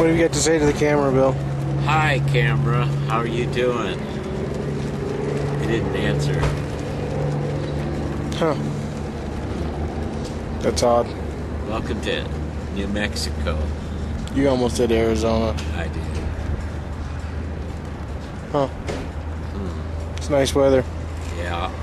What do you got to say to the camera, Bill? Hi, camera. How are you doing? He didn't answer. Huh. That's odd. Welcome to New Mexico. You almost did Arizona. I did. Huh. It's nice weather. Yeah.